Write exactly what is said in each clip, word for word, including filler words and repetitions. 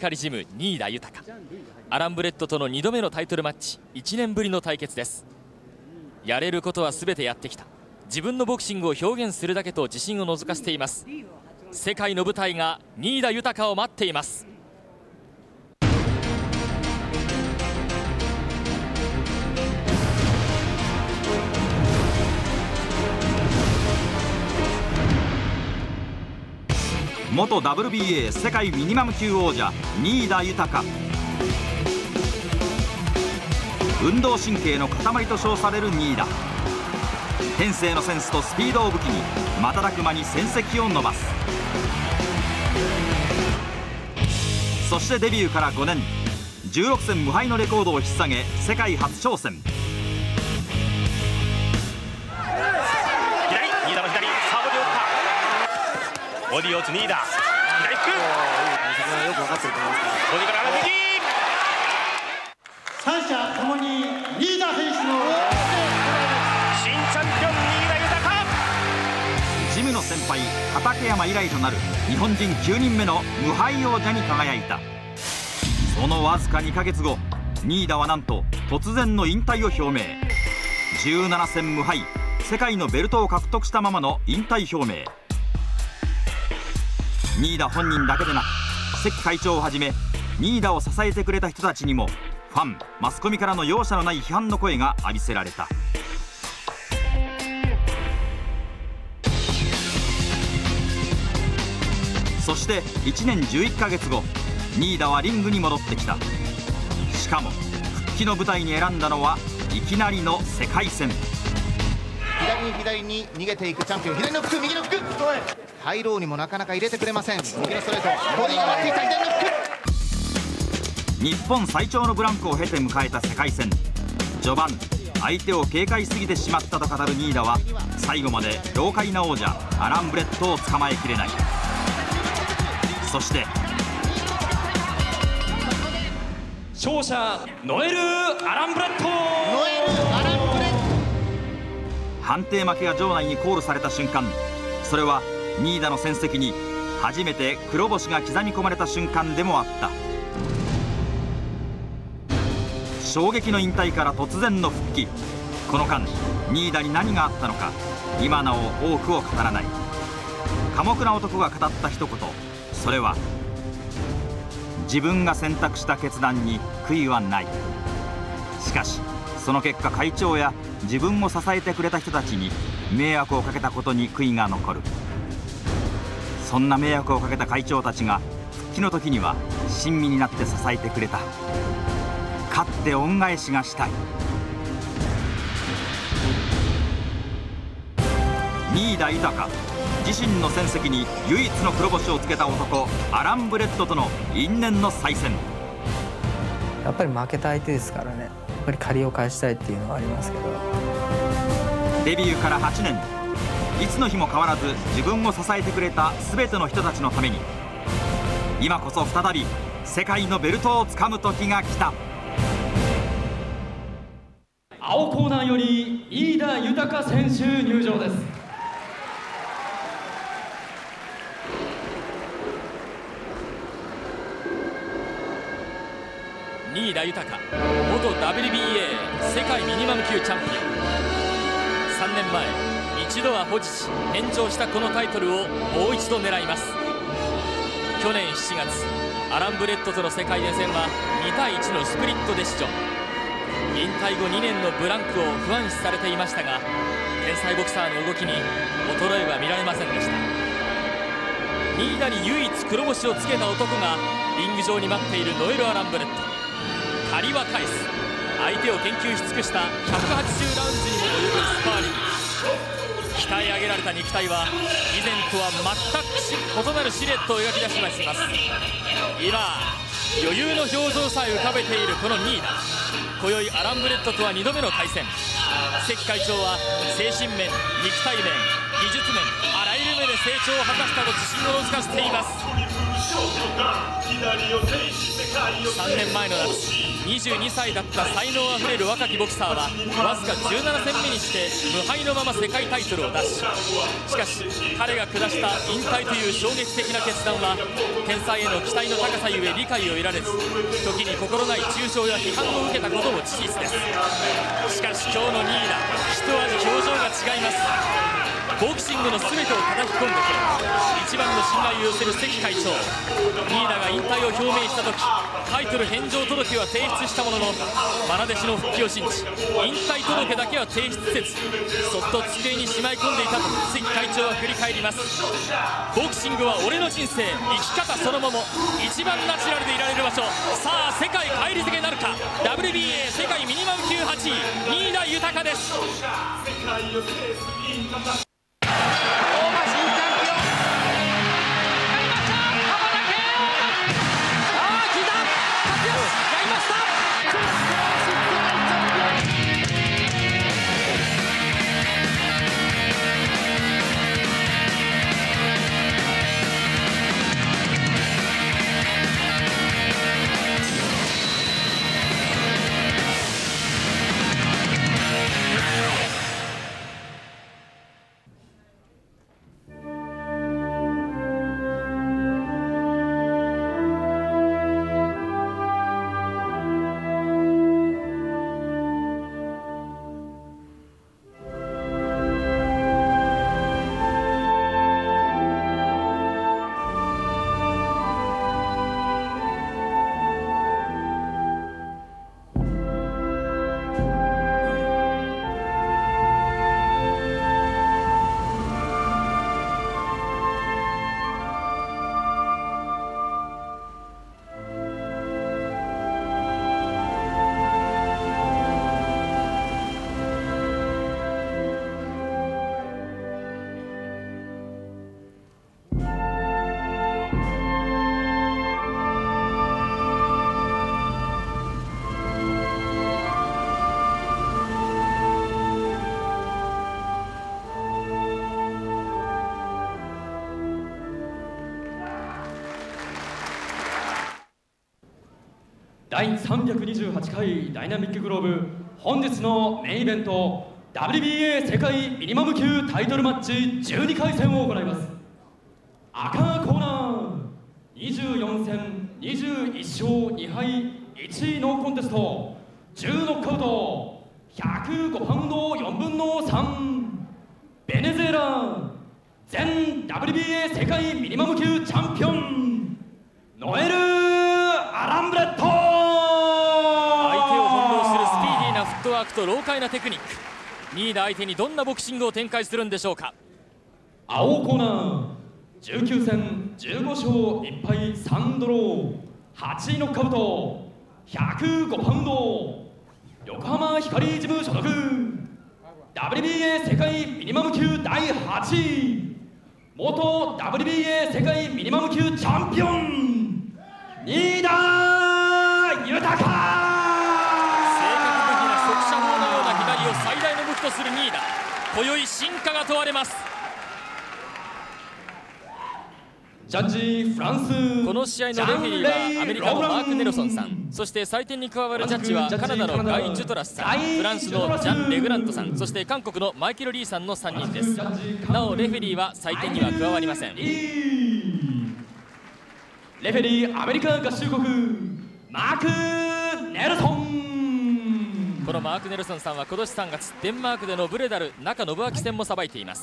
光ジム新田豊。アラン・ブレットとのにどめのタイトルマッチ、いちねんぶりの対決です。やれることは全てやってきた、自分のボクシングを表現するだけと自信を覗かせています。世界の舞台が新田豊を待っています。 元 ダブリュービーエー 世界ミニマム級王者新田豊。運動神経の塊と称される新田。天性のセンスとスピードを武器に瞬く間に戦績を伸ばす。そしてデビューからごねん、じゅうろくせん無敗のレコードを引っ提げ世界初挑戦。 左、新田の左、サーブで打った。ボディを打つ新田、左フック。よく分かってると思います。ボディから上がってき。 三者ともに新田選手の新チャンピオン新田豊。 ジムの先輩畠山以来となる日本人きゅうにんめの無敗王者に輝いた。そのわずかにかげつご、新田はなんと突然の引退を表明。じゅうななせん無敗、世界のベルトを獲得したままの引退表明。新田本人だけでなく関会長をはじめ新田を支えてくれた人たちにもファン、マスコミからの容赦のない批判の声が浴びせられた。そしていちねんじゅういっかげつご、新田はリングに戻ってきた。しかも復帰の舞台に選んだのはいきなりの世界戦。 左に左に逃げていくチャンピオン、左のフック、右のフック、ハイローにもなかなか入れてくれません。右のストレート、ボディが待っていた左のフック。 日本最長のブランクを経て迎えた世界戦。序盤、相手を警戒すぎてしまったと語る新田は最後まで老快な王者アラン・ブレットを捕まえきれない。そして勝者ノエル・アラン・ブレット。 ノエル・アラン・ブレット。 判定負けが場内にコールされた瞬間、それは新田の戦績に初めて黒星が刻み込まれた瞬間でもあった。衝撃の引退から突然の復帰。この間新田に何があったのか今なお多くを語らない。寡黙な男が語った一言、それは自分が選択した決断に悔いはない。しかしその結果、会長や自分を支えてくれた人たちに迷惑をかけたことに悔いが残る。そんな迷惑をかけた会長たちが復帰の時には親身になって支えてくれた。勝って恩返しがしたい。新田豊、自身の戦績に唯一の黒星をつけた男アラン・ブレットとの因縁の再戦。 やっぱり負けた相手ですからね、やっぱり借りを返したいっていうのはありますけど。 デビューからはちねん、いつの日も変わらず自分を支えてくれた全ての人たちのために今こそ再び世界のベルトをつかむ時が来た。 青コーナーより飯田豊選手入場です。新田豊、元 ダブリュービーエー 世界ミニマム級チャンピオン。さんねんまえ一度は保持し返上したこのタイトルをもう一度狙います。去年しちがつ、アラン・ブレットとの世界連戦はにたいいちのスプリットで出場。引退後にねんのブランクを不安視されていましたが、天才ボクサーの動きに衰えは見られませんでした。新田に唯一黒星をつけた男がリング上に待っているノエル・アラン・ブレット。借りは返す、相手を研究し尽くしたひゃくはちじゅうラウンドにも及ぶスパーリング。鍛え上げられた肉体は以前とは全く異なるシルエットを描き出します。今余裕の表情さえ浮かべているこの新田。今宵アラン・ブレットとはにどめの対戦。関会長は精神面、肉体面、技術面、あらゆる目で成長を果たしたと自信をのぞかせています。さんねんまえの夏、 にじゅうにさいだった才能あふれる若きボクサーはわずかじゅうなな戦目にして無敗のまま世界タイトルを奪取。しかし彼が下した引退という衝撃的な決断は天才への期待の高さゆえ理解を得られず、時に心ない中傷や批判を受けたことも事実です。しかし今日のニーダ、一味表情が違います。ボクシングの全てを叩き込んでくる一番の信頼を寄せる関会長。ニーダが引退を表明した時、タイトル返上届は提出したものの、愛弟子の復帰を信じ引退届だけは提出せず、そっと机にしまい込んでいたと関会長は振り返ります。ボクシングは俺の人生、生き方そのもの、一番ナチュラルでいられる場所。さあ世界返り咲けなるか。 ダブリュービーエー 世界ミニマム級はちい新田豊です。 だいさんびゃくにじゅうはちかいダイナミックグローブ、本日のメインイベント ダブリュービーエー 世界ミニマム級タイトルマッチじゅうにかい戦を行います。赤コーナーにじゅうよん戦にじゅういっ勝に敗いちいノーコンテスト、じゅうノックアウト、ひゃくごパウンドよんぶんのさん、ベネズエラ前 ダブリュービーエー 世界ミニマム級チャンピオンノエル・アランブレット。 相手を翻弄するスピーディーなフットワークと老快なテクニック、ニーダ相手にどんなボクシングを展開するんでしょうか。 青コーナーじゅうきゅう戦じゅうご勝いっ敗さんドロー、はちいノックアウト、ひゃくごパウンド、横浜光ジム所属、 ダブリュービーエー 世界ミニマム級だいはちい、元 ダブリュービーエー 世界ミニマム級チャンピオン新田豊。正確無比な速射砲のような左を最大の武器とするニーダ、今宵進化が問われます。 ジャッジフランス、 この試合のレフェリーはアメリカのマーク・ネルソンさん、そして採点に加わるジャッジはカナダのガイ・ジュトラスさん、フランスのジャン・レグラントさん、そして韓国のマイケル・リーさんのさんにんです。なおレフェリーは採点には加わりません。 レフェリーアメリカ合衆国マーク・ネルソン。 このマーク・ネルソンさんは今年さんがつデンマークでのブレダル中信明戦もさばいています。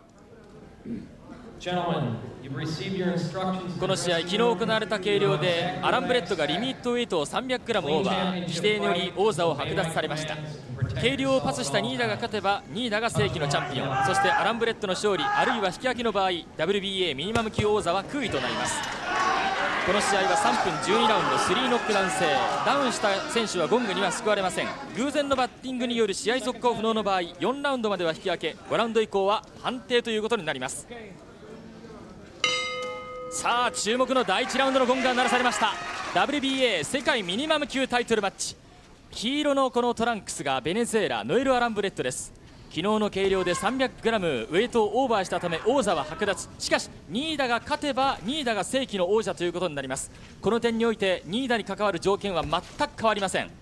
この試合、昨日行われた計量でアランブレットがリミットウェイトを さんびゃくグラム オーバー、規定により王座を剥奪されました。計量をパスしたニーダが勝てばニーダが正規のチャンピオン、そしてアランブレットの勝利あるいは引き分けの場合 ダブリュービーエー ミニマム級王座は空位となります。この試合はさんぷんじゅうにラウンドスリーノックダウン制、ダウンした選手はゴングには救われません。偶然のバッティングによる試合続行不能の場合よんラウンドまでは引き分け、ごラウンド以降は判定ということになります。さあ注目のだいいちラウンドのゴングが鳴らされました。 ダブリュービーエー 世界ミニマム級タイトルマッチ、黄色のこのトランクスがベネズエラノエル・アランブレットです。 昨日の計量で さんびゃくグラム ウェイトをオーバーしたため王座は剥奪。しかし新田が勝てば新田が正規の王者ということになります。この点において新田に関わる条件は全く変わりません。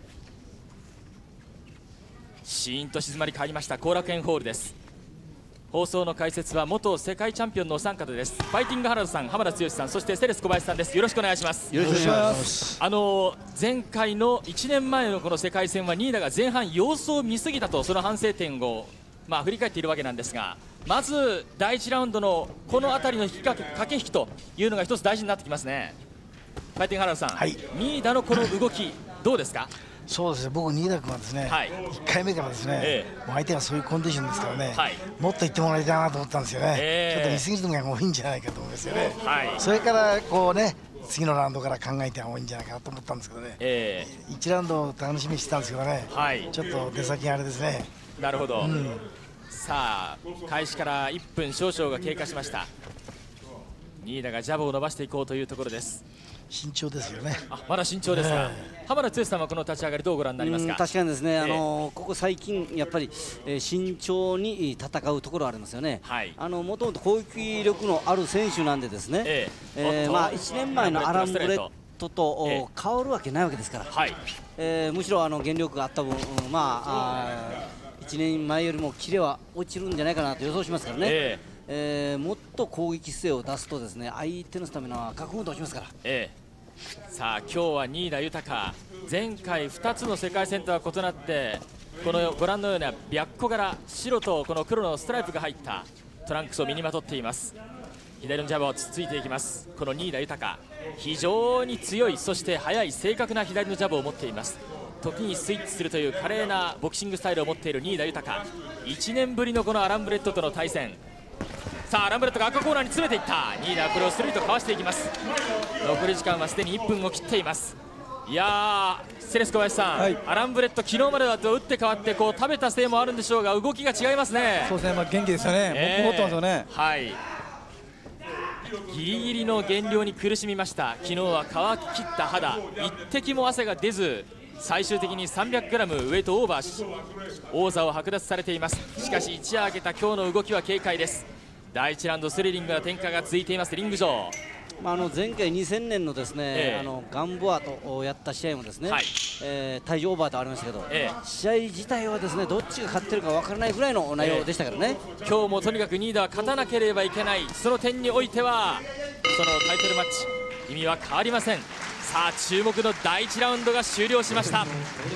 シーンと静まり返りました後楽園ホールです。放送の解説は元世界チャンピオンのお三方です。ファイティング原田さん、浜田剛さん、そしてセレス小林さんです。よろしくお願いします。 よろしくお願いします。 あの前回のいちねんまえのこの世界戦は新田が前半様子を見すぎたと、その反省点をまあ振り返っているわけなんですが、まずだいいちラウンドのこの辺りの引きかけ駆け引きというのが一つ大事になってきますね。ファイティング原田さん、はい、新田のこの動きどうですか？ そうですね、僕、新田君はですね、はい、いっかいめからですね、ええ、もう相手がそういうコンディションですからね、はい、もっといってもらいたいなと思ったんですよね、えー、ちょっと見すぎるのが多いんじゃないかと思いますよね、はい、それからこうね、次のラウンドから考えて多いんじゃないかなと思ったんですけどね、えー、いちラウンドを楽しみにしてたんですけどね、はい、ちょっと出先があれですね。 なるほど、うん、さあ、開始からいっぷん少々が経過しました。新田がジャブを伸ばしていこうというところです。 慎重ですよね。 あ、まだ慎重ですか。浜田剛さんはこの立ち上がりどうご覧になりますか？ 確かにですね、えー、あのここ最近やっぱり、えー、慎重に戦うところありますよね。はい、あのもともと攻撃力のある選手なんでですね、えーえー、まあいちねんまえのアランブレットと、えー、変わるわけないわけですから、はい、えー、むしろあの原力があった分、うん、まあいちねんまえよりもキレは落ちるんじゃないかなと予想しますからね。えーえー、もっと攻撃姿勢を出すとですね、相手のスタミナはガクンと落ちますから、ええ、さあ今日は新田豊、前回ふたつの世界戦とは異なってこのご覧のような白虎柄、白とこの黒のストライプが入ったトランクスを身にまとっています。左のジャブをつついていきます。この新田豊、非常に強い、そして速い正確な左のジャブを持っています。時にスイッチするという華麗なボクシングスタイルを持っている新田豊、いちねんぶりのこのアランブレットとの対戦。さあアランブレットが赤コーナーに詰めていった。新田はこれをストレートかわしていきます。残り時間はすでにいっぷんを切っています。いやー、セレス小林さん、はい、アランブレット昨日までだと打って変わってこう食べたせいもあるんでしょうが動きが違いますね。 そうですね、まあ、元気ですよね、えー、持ってますよね。 はい、ギリギリの減量に苦しみました。昨日は乾ききった肌、一滴も汗が出ず最終的に さんびゃくグラム ウェイトオーバーし王座を剥奪されています。しかし一夜明けた今日の動きは軽快です。だいいちラウンドスリリングな展開が続いていますリング上。 まあ、あの前回にせんねんのですね、えー、あのガンボアとやった試合もですね、はい、えー、体重オーバーとありましたけど、えー、試合自体はですねどっちが勝ってるか分からないぐらいの内容でしたからね、 えー、今日もとにかく新田は勝たなければいけない、その点においてはそのタイトルマッチ意味は変わりません。さあ注目のだいいちラウンドが終了しました。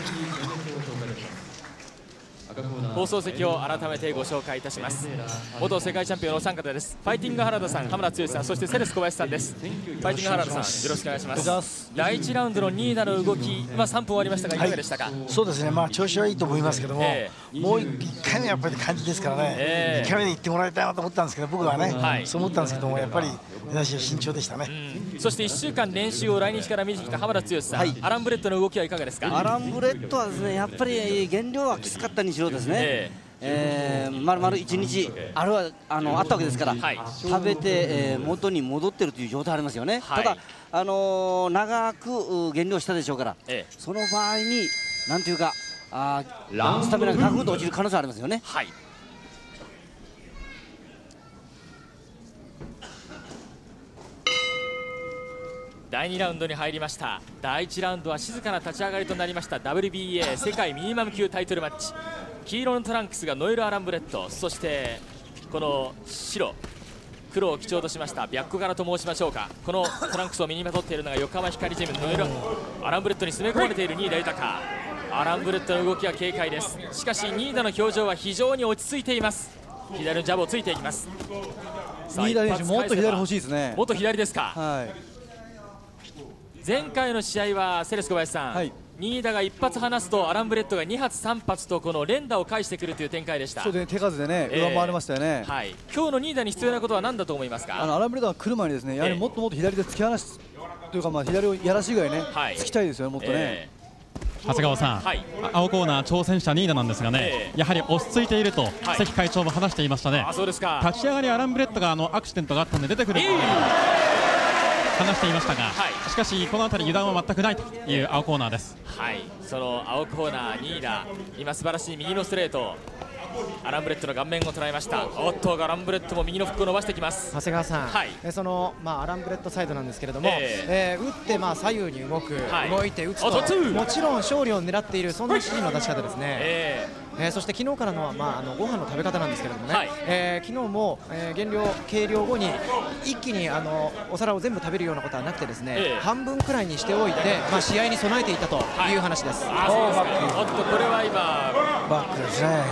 放送席を改めてご紹介いたします。元世界チャンピオンのお三方です。ファイティング原田さん、浜田剛さん、そしてセレス小林さんです。ファイティング原田さん、よろしくお願いします。だいいちラウンドの新田の動き、まあ、さんぷん終わりましたがいかがでしたか？はい、 そうですね、まあ、調子はいいと思いますけども、えー、もういっかいめやっぱり感じですからね、えー、いっかいめで行ってもらいたいなと思ったんですけど、僕はね、はい、そう思ったんですけども、やっぱり出だしは慎重でしたね。 うん、そしていっしゅうかん練習を来日から見てきた浜田剛さん、はい、アランブレットの動きはいかがですか？ アランブレットはですねやっぱり減量はきつかったにしろですね、えーえー、まるまるいちにちあるはあのあったわけですから、はい、食べて、えー、元に戻っているという状態ありますよね、はい、ただ、あのー、長く減量したでしょうから、ええ、その場合になんていうかあスタミナがガクンと落ちる可能性ありますよね。はい、 だいにラウンドに入りました。だいいちラウンドは静かな立ち上がりとなりました ダブリュービーエー 世界ミニマム級タイトルマッチ。黄色のトランクスがノエル・アランブレット、そしてこの白黒を基調としました白虎柄と申しましょうか、このトランクスを身にまとっているのが横浜光ジムノエル・アランブレットに詰め込まれている新田豊。アランブレットの動きは軽快です。しかし新田の表情は非常に落ち着いています。左のジャブをついていきます。 新田選手もっと左欲しいですね。 もっと左ですか。はい、前回の試合はセレス小林さん、はい、新田が一発離すとアランブレットがに発さん発とこの連打を返してくるという展開でした。 そうですね、手数でね、えー、上回りましたよね。はい、 今日の新田に必要なことは何だと思いますか？ あのアランブレットが来る前にですね、やはりもっともっと左で突き放すというか、まあ左をやらしいぐらいね、はい、突きたいですよね、もっとね。えー長谷川さん、はい、青コーナー挑戦者新田なんですがね、えー、やはり落ち着いていると、はい、関会長も話していましたね。あ、そうですか。立ち上がりアランブレットがあのアクシデントがあったので出てくると、えー、話していましたが、はい、しかしこの辺り油断は全くないという青コーナーです。 はい、その青コーナー新田、今素晴らしい右のストレート、 アランブレットの顔面を捉えました。おっとアランブレットも右のフックを伸ばしてきます。 長谷川さん、はい、その、まあ、アランブレットサイドなんですけれども、えーえー、打ってまあ左右に動く、はい、動いて打つともちろん勝利を狙っているそんな指示の出し方ですね。えーえー、そして昨日からのは、まあ、あのご飯の食べ方なんですけれどもね、はい、えー、昨日も、えー、減量計量後に一気にあのお皿を全部食べるようなことはなくてですね、えー、半分くらいにしておいて、まあ、試合に備えていたという話です。 はい、おっとこれは今バックですね。はい、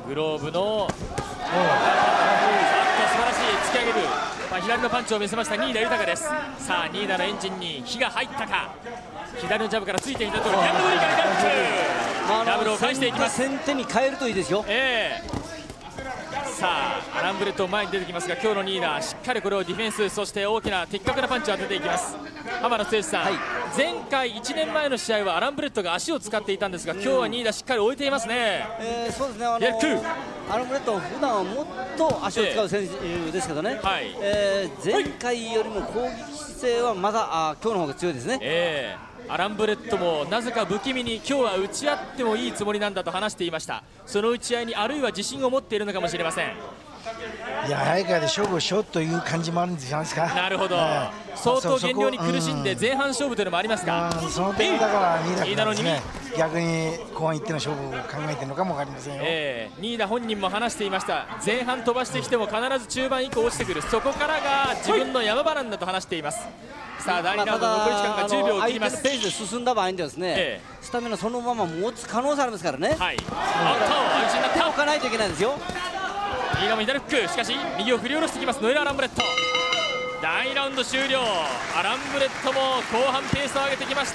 グローブの素晴らしい突き上げる、まあ、左のパンチを見せました新田豊です。さあ新田のエンジンに火が入ったか。左のジャブからついていたところ、左の上からガップ、ダブルを返していきます。 先手に変えるといいですよ。 えー、さあアランブレット前に出てきますが、今日のニーダーしっかりこれをディフェンス、そして大きな的確なパンチを当てていきます。浜田剛さん、はい、前回いちねんまえの試合はアランブレットが足を使っていたんですが、今日はニーダーしっかり置いていますね。 えー、そうですね、あのー、アランブレットは普段はもっと足を使う選手ですけどね、えーはいえー、前回よりも攻撃姿勢はまだあ今日の方が強いですね。えーアランブレットもなぜか不気味に今日は打ち合ってもいいつもりなんだと話していました。その打ち合いにあるいは自信を持っているのかもしれません。 いや早いからで勝負をしようという感じもあるんじゃないですか。 なるほど、はい、相当減量に苦しんで前半勝負というのもありますか。 その点だから新田君ですね、逆に後半いっての勝負を考えているのかも分かりませんよ。 えー、新田本人も話していました。前半飛ばしてきても必ず中盤以降落ちてくる、そこからが自分の山場なんだと話しています。さあ第二ラウンド残り時間がじゅうびょうを切ります。 相手のペースで進んだ場合にですね、えー、スタミナそのまま持つ可能性ありますからね。はい。あっと安心な手を置かないといけないですよ。 新田も左フック、しかし右を振り下ろしてきますノエル・アランブレット。だいラウンド終了。アランブレットも後半ペースを上げてきました。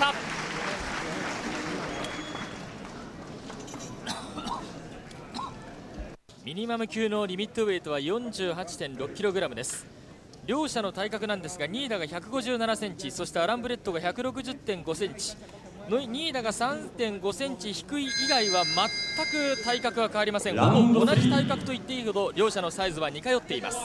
ミニマム級のリミットウェイトは よんじゅうはちてんろくキログラム です。両者の体格なんですが、ニーダがひゃくごじゅうななセンチ、そしてアランブレットが ひゃくろくじゅってんごセンチ。ニーダが さんてんごセンチ低い以外は全く体格は変わりません。ほぼ同じ体格と言っていいほど両者のサイズは似通っています。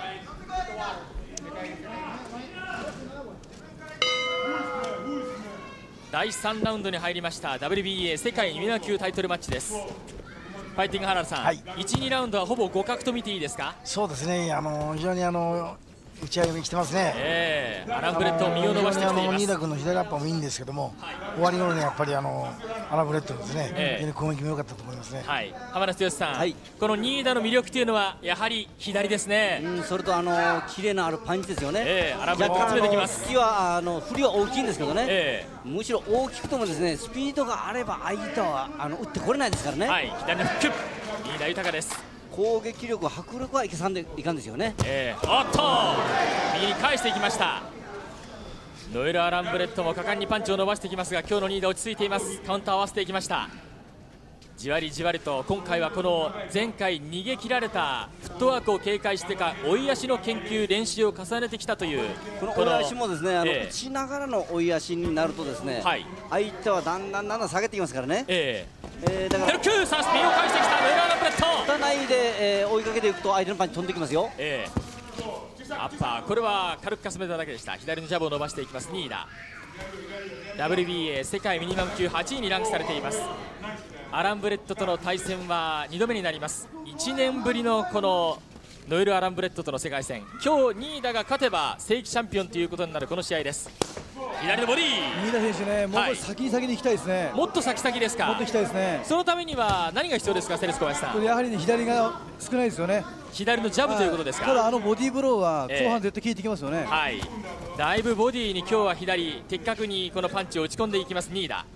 だいさんラウンドに入りました ダブリュービーエー 世界ミニマム級タイトルマッチです。ファイティング原田さん、はい、いち、にラウンドはほぼ互角と見ていいですか。 そうですね、あの非常にあの打ち合いに来てますね。 えー、アランブレットを身を伸ばしてきています。 新田君の左アッパーもいいんですけども、はい、終わり頃にやっぱりあのアランブレットですね、えー、非常に攻撃も良かったと思いますね。 はい、浜田剛さん、はい、この新田の魅力というのはやはり左ですね。 うん、それとあのキレのあるパンチですよね。えー、アランブレットが詰めてきます。 振りはあの振りは大きいんですけどね、えー、むしろ大きくともですねスピードがあれば相手はあの打ってこれないですからね。 はい、左のフック、新田豊です。 攻撃力、迫力はいけさんでいかんですよね。 えー、おっと右に返していきました。ノエル・アランブレットも果敢にパンチを伸ばしてきますが、今日のニーダ落ち着いています。カウンター合わせていきました。じわりじわりと今回はこの前回逃げ切られたフットワークを警戒してか追い足の研究練習を重ねてきたという、 この追い足もですね、あの、えー、打ちながらの追い足になるとですね、はい、相手はだんだんだんだん下げてきますからね。えーえー、だからさあスピンを返してきたノエル・アランブレット、 打たないで、えー、追いかけていくと相手のパンチ飛んできますよ。えー、アッパー、これは軽くかすめただけでした。左のジャブを伸ばしていきますニーダ。 ダブリュービーエー 世界ミニマム級はちいにランクされています。アランブレットとの対戦はにどめになります。いちねんぶりのこのノエル・アランブレットとの世界戦、今日ニーダが勝てば正規チャンピオンということになるこの試合です。左のボディー、 ニーダ選手ね、もう先に先に行きたいですね。 もっと先々ですか。 もっと行きたいですね。 そのためには何が必要ですか、セレス小林さん。 やはり、ね、左が少ないですよね。 左のジャブということですか。 ただあのボディーブローは後半絶対効いてきますよね。 えー、はい、だいぶボディに今日は左的確にこのパンチを打ち込んでいきますニーダ。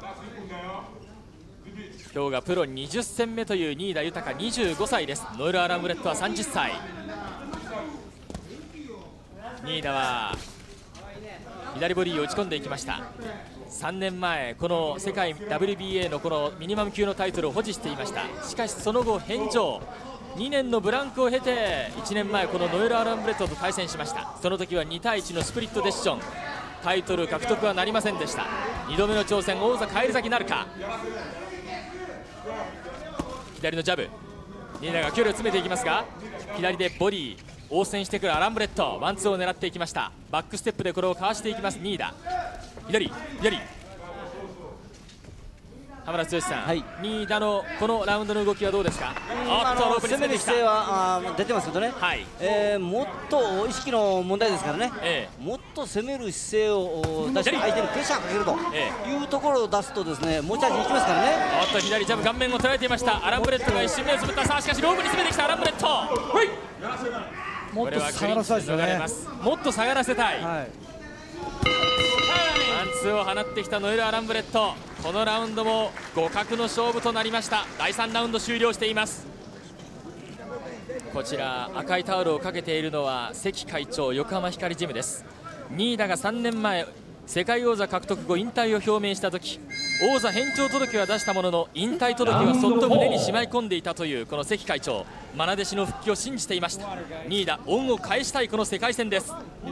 今日がプロにじゅっせんめという新田豊にじゅうごさいです。ノエル・アランブレットはさんじゅっさい。新田は左ボディを打ち込んでいきました。さんねんまえこの世界 ダブリュービーエー のこのミニマム級のタイトルを保持していました。しかしその後返上、にねんのブランクを経ていちねんまえこのノエル・アランブレットと対戦しました。その時はにたいいちのスプリットデシジョン、タイトル獲得はなりませんでした。にどめの挑戦、王座返り咲きなるか。左のジャブ、ニーダが距離を詰めていきますが、左でボディ応戦してくるアランブレット、ワンツーを狙っていきました。バックステップでこれをかわしていきますニーダ。左左浜田剛さん、 はい、 新田のこのラウンドの動きはどうですか。 あっとロープに攻める姿勢はあ出てますけどね、はい、えー、もっと意識の問題ですからね、えー、もっと攻める姿勢を出して相手にプレッシャーをかけるというところを出すとですね、持ち味にいきますからね。 おっと左ジャブ顔面を捉えていました。アランブレットが一瞬目をつぶった。さあしかしロープに攻めてきたアランブレット。 もっと下がらせたいですよね。 もっと下がらせたい、はい、ワンツーを放ってきたノエル・アランブレット。このラウンドも互角の勝負となりました。だいさんラウンド終了しています。こちら赤いタオルをかけているのは関会長、横浜光ジムです。新田がさんねんまえ世界王座獲得後引退を表明した時、王座返上届は出したものの引退届はそっと胸にしまい込んでいたというこの関会長、愛弟子の復帰を信じていました。新田恩を返したいこの世界戦です。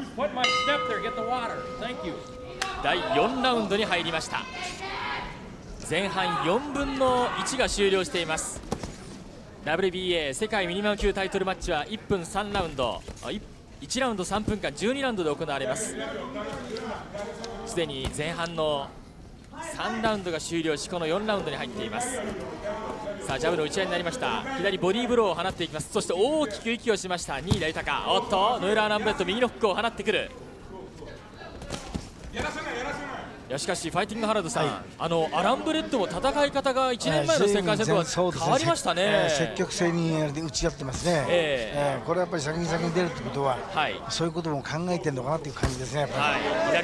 だいよんラウンドに入りました。前半よんぶんのいちが終了しています。 ダブリュービーエー 世界ミニマム級タイトルマッチはいっぷんさんラウンド、いちラウンドさんぷんかんじゅうにラウンドで行われます。すでに前半のさんラウンドが終了し、このよんラウンドに入っています。さあジャブの打ち合いになりました。左ボディーブローを放っていきます。そして大きく息をしました新田豊。おっとノエル・アランブレット右のフックを放ってくる。いやしかしファイティングハラドさん、はい、あのアランブレットも戦い方がいちねんまえの世界戦とは変わりましたね。 えー、積極性に打ち合ってますね。えーえー、これはやっぱり先に先に出るということは、はい、そういうことも考えてるのかなという感じですね。やっぱり、はい、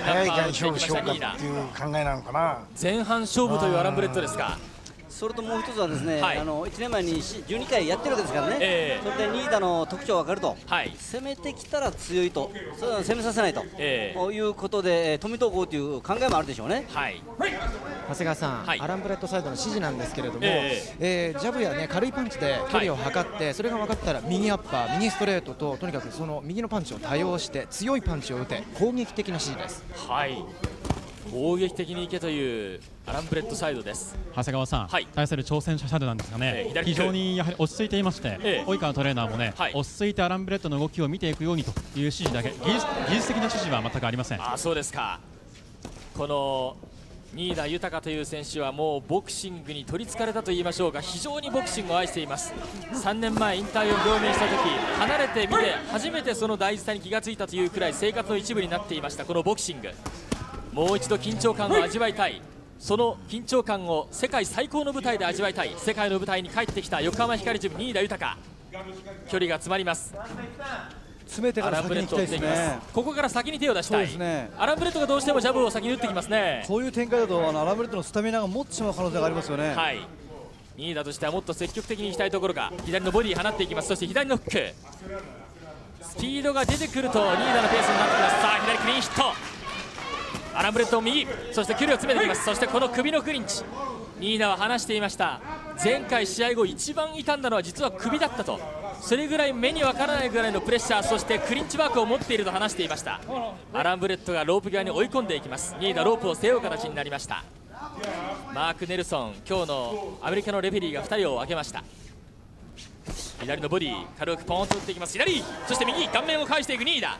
早い間に勝負しようかっていう考えなのかな。 前半勝負というアランブレットですか。 それともう一つはですね、はい、あのいちねんまえにじゅうにかいやってるわけですからね、えー、それで新田の特徴が分かると、はい、攻めてきたら強いと、それは攻めさせないと、えー、いうことで富藤剛という考えもあるでしょうね。はい、 長谷川さん、はい、アランブレットサイドの指示なんですけれども、えーえー、ジャブや、ね、軽いパンチで距離を測って、はい、それが分かったら右アッパー、右ストレートととにかくその右のパンチを多用して強いパンチを打て、攻撃的な指示です。 はい、攻撃的にいけというアランブレットサイドです。 長谷川さん、はい、対する挑戦者サイドなんですがね、えー、非常にやはり落ち着いていまして、えー、及川トレーナーもね、はい、落ち着いてアランブレットの動きを見ていくようにという指示だけ、技術、技術的な指示は全くありません。 あ、そうですか。この新田豊という選手はもうボクシングに取りつかれたと言いましょうか、非常にボクシングを愛しています。さんねんまえ引退を表明した時、離れてみて初めてその大事さに気がついたというくらい生活の一部になっていましたこのボクシング。もう一度緊張感を味わいたい、その緊張感を世界最高の舞台で味わいたい、世界の舞台に帰ってきた横浜光ジム新田豊。距離が詰まります。 詰めてから先に行きたいですね。 ここから先に手を出したい。ね、アランブレットがどうしてもジャブを先に打ってきますね。 こういう展開だとあのアランブレットのスタミナが持ってしまう可能性がありますよね。 はい、新田としてはもっと積極的にいきたいところが、左のボディ放っていきます。そして左のフック、スピードが出てくると新田のペースになってきます。さあ左クリーンヒット、アランブレットを右、そして距離を詰めてきます。そしてこの首のクリンチ、新田は話していました。前回試合後一番痛んだのは実は首だったと、それぐらい目にわからないぐらいのプレッシャー、そしてクリンチワークを持っていると話していました。アランブレットがロープ際に追い込んでいきます。新田ロープを背負う形になりました。マーク・ネルソン、今日のアメリカのレフェリーがふたりを分けました。左のボディ軽くポンと打っていきます。左、そして右顔面を返していく新田。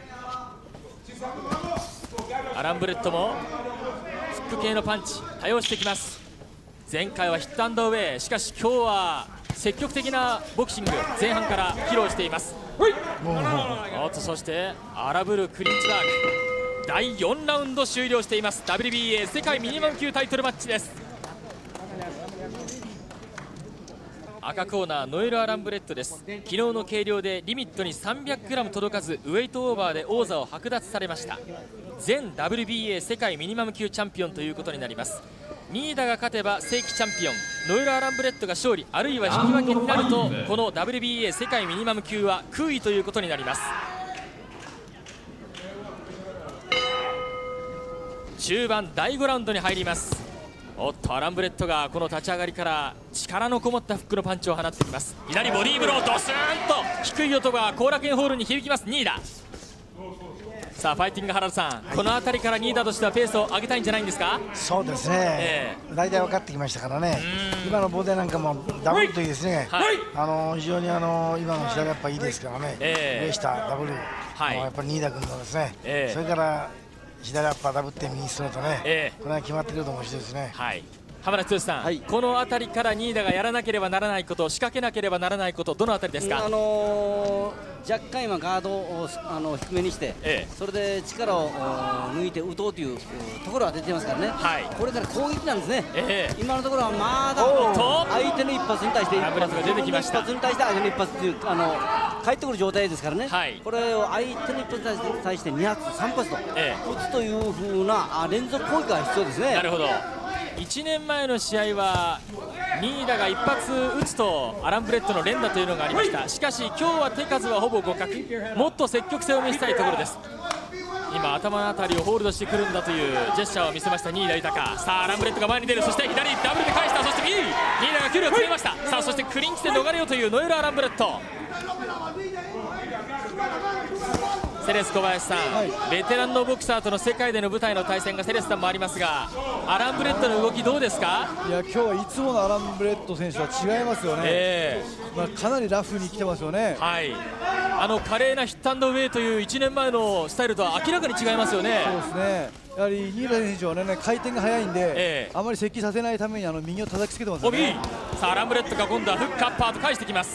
アランブレットもフック系のパンチ多用してきます。前回はヒットアンドウェイ、しかし今日は積極的なボクシング前半から披露しています。おっと、そして荒ぶるクリンチワーク。だいよんラウンド終了しています。 ダブリュービーエー 世界ミニマム級タイトルマッチです。赤コーナーノエル・アランブレットです。昨日の計量でリミットに さんびゃくグラム 届かずウェイトオーバーで王座を剥奪されました。前 ダブリュービーエー 世界ミニマム級チャンピオンということになります。新田が勝てば正規チャンピオン、ノエル・アランブレットが勝利あるいは引き分けになると、この ダブリュービーエー 世界ミニマム級は空位ということになります。中盤だいごラウンドに入ります。おっと、アランブレットがこの立ち上がりから力のこもったフックのパンチを放ってきます。左ボディーブロー、ドスーンと低い音が後楽園ホールに響きます新田。さあファイティング原田さん、はい、この辺りから新田としてはペースを上げたいんじゃないんですか。 そうですね、えー、大体分かってきましたからね。今のボディなんかもダブルといいですね、はい、あの非常にあの今の左やっぱいいですからね、えー、上下ダブル、はい、やっぱり新田君のですね、えー、それから左アッパーダブって右ストレートね、えー、これは決まってくると面白いですね。 はい、 浜田剛さん、はい、この辺りから新田がやらなければならないこと、仕掛けなければならないこと、どの辺りですか。 あのー、若干今ガードをあの低めにして、ええ、それで力を抜いて打とうというところは出てますからね、はい、これから攻撃なんですね、ええ、今のところはまだ相手の一発に対して一発が出てきました。一発に対して相手の一発というあの返ってくる状態ですからね、はい、これを相手の一発に対してに発さん発と、ええ、打つというふうな連続攻撃が必要ですね。 なるほど。いちねんまえの試合は新田が一発打つとアランブレットの連打というのがありました。しかし今日は手数はほぼ互角、もっと積極性を見せたいところです。今頭の辺りをホールドしてくるんだというジェスチャーを見せました新田豊。さあアランブレットが前に出る、そして左ダブルで返した、そして右新田が距離を詰めました。さあそしてクリンチで逃れようというノエル・アランブレット。セレス小林さん、はい、ベテランのボクサーとの世界での舞台の対戦がセレスさんもありますが、アランブレットの動きどうですか。 いや今日はいつものアランブレット選手とは違いますよね、えーまあ、かなりラフに来てますよね、はい、 あの華麗なヒットアンドウェイといういちねんまえのスタイルとは明らかに違いますよね。 そうですね、やはり新田選手は、ね、回転が速いんで、えー、あまり接近させないためにあの右を叩きつけてますよね。 さあアランブレットが今度はフックアッパーと返してきます。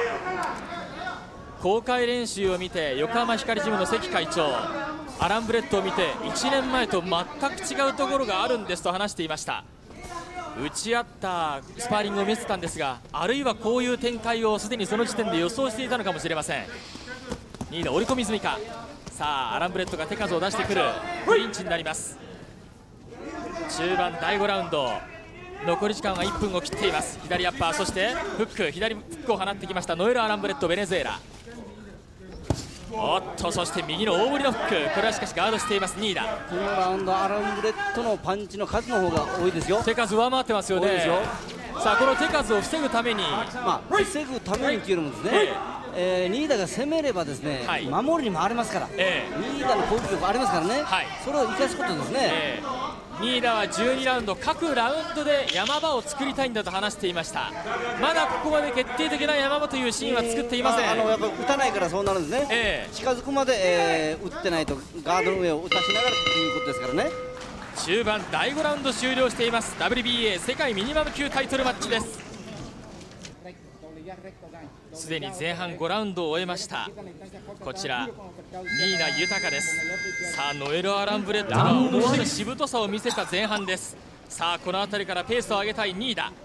公開練習を見て横浜光ジムの関会長、アランブレットを見ていちねんまえと全く違うところがあるんですと話していました。打ち合ったスパーリングを見せたんですが、あるいはこういう展開をすでにその時点で予想していたのかもしれません。新田折り込み済みか。さあアランブレットが手数を出してくるクリンチになります。中盤だいごラウンド、残り時間はいっぷんを切っています。左アッパー、そしてフック、左フックを放ってきましたノエル・アランブレット、ベネズエラ。おっと、そして右の大振りのフック、これはしかしガードしています新田。 このラウンドアランブレットのパンチの数の方が多いですよ。 手数上回ってますよね。さあこの手数を防ぐために、 まあ、防ぐためにというのもですね、ええー、新田が攻めればですね、はい、守りに回れますから、えー、新田の攻撃力ありますからね、はい、それを生かすことですね、えー新田はじゅうにラウンド、各ラウンドで山場を作りたいんだと話していました。まだここまで決定的な山場というシーンは作っていません。 あのやっぱ打たないからそうなるんですね、えー、近づくまで、えー、打ってないとガードの上を打たしながらということですからね。 中盤だいごラウンド終了しています。 ダブリュービーエー 世界ミニマム級タイトルマッチです。すでに前半ごラウンドを終えました。こちら新田豊です。さあノエル・アランブレットが思わぬしぶとさを見せた前半です。さあこの辺りからペースを上げたい新田。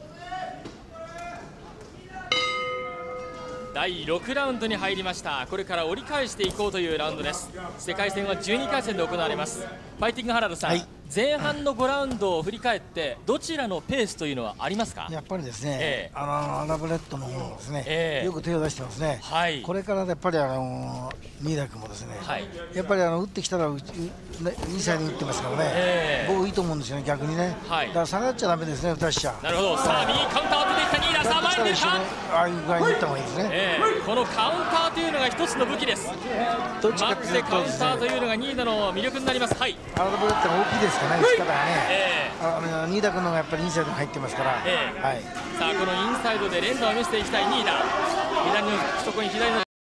だいろくラウンドに入りました。これから折り返していこうというラウンドです。世界戦はじゅうにかい戦で行われます。ファイティング原田さん、はい、前半のごラウンドを振り返ってどちらのペースというのはありますか。 やっぱりですね、えー、あのアラブレットの方もですね、えー、よく手を出してますね、はい、これからやっぱりあの新田君もですね、はい、やっぱりあの打ってきたらインサイドに打ってますからね、えー、僕いいと思うんですよね、逆にね、はい、だから下がっちゃだめですね、打たしちゃ。 なるほど。さあ右カウンターを当てていった新田、さあ前に出るか、 ああいう具合に打った方がいいですね、えー、このカウンターというのが一つの武器です。 どっちか待ってカウンターというのが新田の魅力になります。はい、 アラブレットが大きいですからね、打ち方がね、えー、あの新田君の方がやっぱりインサイドに入ってますから、えーはい、 さあこのインサイドで連打を見せていきたい新田。左の懐に左の